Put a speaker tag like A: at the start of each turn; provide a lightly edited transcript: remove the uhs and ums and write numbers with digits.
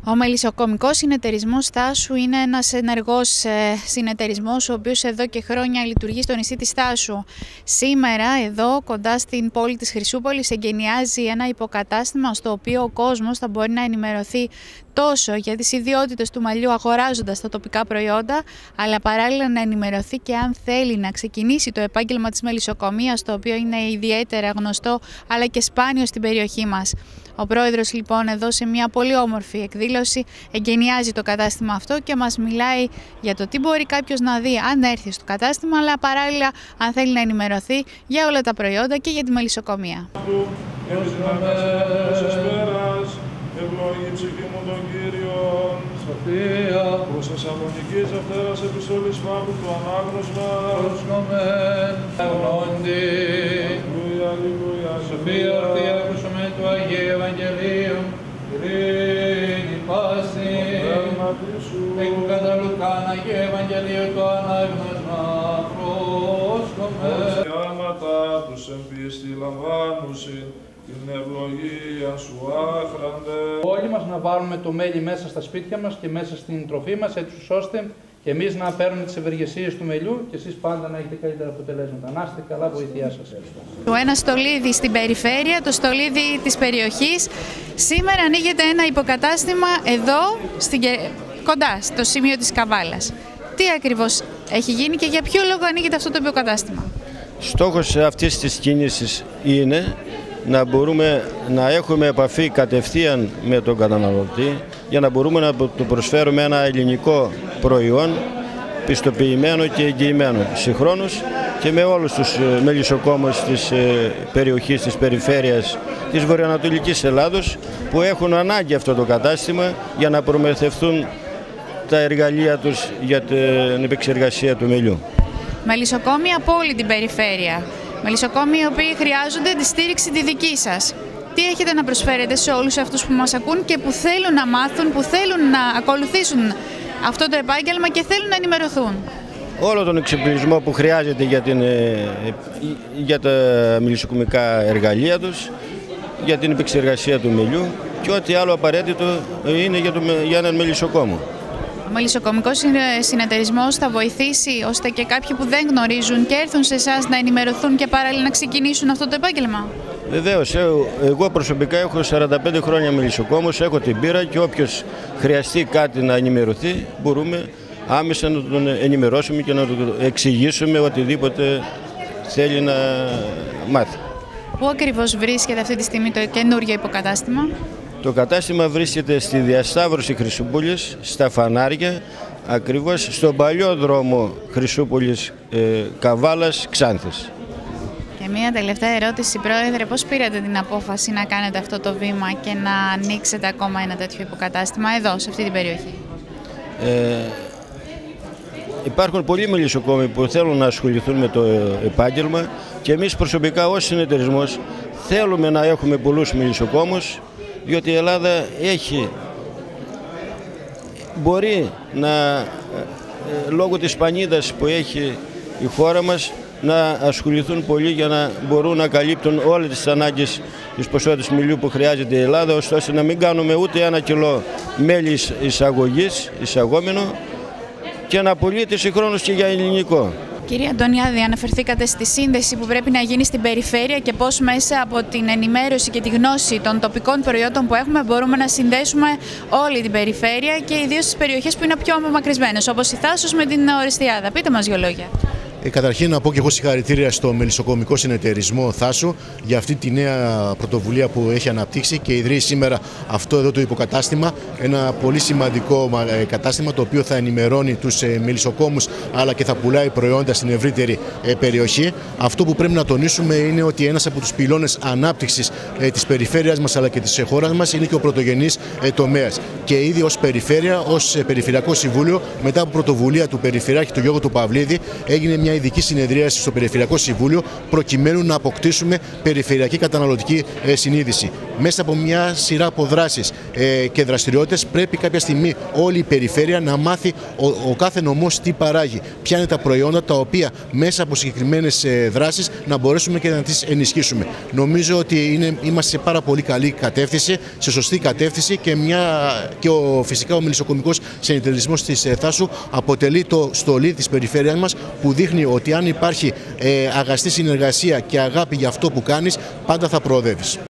A: Ο μελισσοκομικός συνεταιρισμός Θάσου είναι ένας ενεργός συνεταιρισμός, ο οποίος εδώ και χρόνια λειτουργεί στο νησί της Θάσου. Σήμερα, εδώ κοντά στην πόλη της Χρυσούπολης, εγκαινιάζει ένα υποκατάστημα στο οποίο ο κόσμος θα μπορεί να ενημερωθεί τόσο για τις ιδιότητες του μαλλιού αγοράζοντας τα τοπικά προϊόντα, αλλά παράλληλα να ενημερωθεί και αν θέλει να ξεκινήσει το επάγγελμα της μελισσοκομείας, το οποίο είναι ιδιαίτερα γνωστό αλλά και σπάνιο στην περιοχή μας. Ο πρόεδρος λοιπόν εδώ σε μια πολύ όμορφη εκδήλωση εγκαινιάζει το κατάστημα αυτό και μας μιλάει για το τι μπορεί κάποιος να δει αν έρθει στο κατάστημα, αλλά παράλληλα αν θέλει να ενημερωθεί για όλα τα προϊόντα και για τη μελισσοκομεία. Ευλόγη ψυχή μου τον Κύριον, Σοφία, προς Θεσσαλονικής Δευτέρας Επιστολής Παύλου του Ανάγνωσμα, προσνόμεν, ευλόγη, αλληλούια, αλληλούια, Σοφία, ορθία, ακούσαμε του Αγίου Ευαγγελίου, ειρήνη πάση, εκ κατά Λουκάν Αγίου Ευαγγελίου του Ανάγνωσμα, προσνόμεν, διάματα τους εμπίστη λαμβάνουσιν, την ευλογία σου άχραντε. Όλοι μας να βάλουμε το μέλι μέσα στα σπίτια μας και μέσα στην τροφή μας, έτσι ώστε και εμείς να παίρνουμε τις ευεργεσίες του μελιού και εσείς πάντα να έχετε καλύτερα αποτελέσματα. Να είστε καλά, βοήθειά σας. Το ένα στολίδι στην περιφέρεια, το στολίδι της περιοχής. Σήμερα ανοίγεται ένα υποκατάστημα εδώ, κοντά στο σημείο της Καβάλας. Τι ακριβώς έχει γίνει και για ποιο λόγο ανοίγεται αυτό το υποκατάστημα? Στόχος αυτής της κίνησης είναι να μπορούμε να έχουμε επαφή κατευθείαν με τον καταναλωτή για να μπορούμε να του προσφέρουμε ένα ελληνικό προϊόν πιστοποιημένο και εγγυημένο συγχρόνως και με όλους τους μελισσοκόμους της περιοχής, της περιφέρειας της βορειοανατολικής Ελλάδος που έχουν ανάγκη αυτό το κατάστημα για να προμηθευτούν τα εργαλεία τους για την επεξεργασία του μελιού. Μελισσοκόμοι από όλη την περιφέρεια. Μελισσοκόμοι οι οποίοι χρειάζονται τη στήριξη τη δική σας. Τι έχετε να προσφέρετε σε όλους αυτούς που μας ακούν και που θέλουν να μάθουν, που θέλουν να ακολουθήσουν αυτό το επάγγελμα και θέλουν να ενημερωθούν? Όλο τον εξοπλισμό που χρειάζεται για τα μελισσοκομικά εργαλεία τους, για την επεξεργασία του μελιού και ό,τι άλλο απαραίτητο είναι για έναν μελισσοκόμο. Ο μελισσοκομικός συνεταιρισμός θα βοηθήσει ώστε και κάποιοι που δεν γνωρίζουν και έρθουν σε εσάς να ενημερωθούν και παράλληλα να ξεκινήσουν αυτό το επάγγελμα? Βεβαίως. Εγώ προσωπικά έχω 45 χρόνια μελισσοκόμος, έχω την πείρα και όποιος χρειαστεί κάτι να ενημερωθεί μπορούμε άμεσα να τον ενημερώσουμε και να του εξηγήσουμε οτιδήποτε θέλει να μάθει. Πού ακριβώς βρίσκεται αυτή τη στιγμή το καινούργιο υποκατάστημα? Το κατάστημα βρίσκεται στη διασταύρωση Χρυσούπολης, στα φανάρια, ακριβώς στον παλιό δρόμο Χρυσούπολης Καβάλας Ξάνθης. Και μία τελευταία ερώτηση, Πρόεδρε, πώς πήρατε την απόφαση να κάνετε αυτό το βήμα και να ανοίξετε ακόμα ένα τέτοιο υποκατάστημα εδώ, σε αυτή την περιοχή? Υπάρχουν πολλοί μελισσοκόμοι που θέλουν να ασχοληθούν με το επάγγελμα και εμείς προσωπικά ως συνεταιρισμός θέλουμε να έχουμε πολλούς μελισσοκόμους, διότι η Ελλάδα μπορεί να, λόγω της πανίδας που έχει η χώρα μας, να ασχοληθούν πολύ για να μπορούν να καλύπτουν όλες τις ανάγκες της ποσότητας μελιού που χρειάζεται η Ελλάδα, ώστε να μην κάνουμε ούτε 1 κιλό μέλι εισαγόμενο και να πωλείται συγχρόνως και για ελληνικό. Κύριε Αντωνιάδη, αναφερθήκατε στη σύνδεση που πρέπει να γίνει στην περιφέρεια και πώς μέσα από την ενημέρωση και τη γνώση των τοπικών προϊόντων που έχουμε μπορούμε να συνδέσουμε όλη την περιφέρεια και ιδίως τις περιοχές που είναι πιο απομακρυσμένες, όπως η Θάσος με την Ορεστιάδα. Πείτε μας 2 λόγια.
B: Καταρχήν να πω και εγώ συγχαρητήρια στο μελισσοκομικό συνεταιρισμό Θάσου για αυτή τη νέα πρωτοβουλία που έχει αναπτύξει και ιδρύει σήμερα αυτό εδώ το υποκατάστημα. Ένα πολύ σημαντικό κατάστημα το οποίο θα ενημερώνει τους μελισσοκόμους αλλά και θα πουλάει προϊόντα στην ευρύτερη περιοχή. Αυτό που πρέπει να τονίσουμε είναι ότι ένας από τους πυλώνες ανάπτυξης της περιφέρειας μας αλλά και της χώρας μας είναι και ο πρωτογενής τομέας. Και ήδη ως περιφέρεια, ως Περιφερειακό Συμβούλιο, μετά από πρωτοβουλία του Περιφερειάρχη του Γιώργου του Παυλίδη, έγινε μια ειδική συνεδρίαση στο Περιφερειακό Συμβούλιο, προκειμένου να αποκτήσουμε περιφερειακή καταναλωτική συνείδηση. Μέσα από μια σειρά από δράσεις και δραστηριότητες, πρέπει κάποια στιγμή όλη η περιφέρεια να μάθει ο κάθε νομός τι παράγει, ποια είναι τα προϊόντα τα οποία μέσα από συγκεκριμένες δράσεις να μπορέσουμε και να τις ενισχύσουμε. Νομίζω ότι είμαστε σε πάρα πολύ καλή κατεύθυνση, σε σωστή κατεύθυνση, και φυσικά ο Μελισσοκομικός Συνεταιρισμός της Θάσου αποτελεί το στολί της περιφέρειας μας, που δείχνει ότι αν υπάρχει αγαστή συνεργασία και αγάπη για αυτό που κάνεις, πάντα θα προοδεύεις.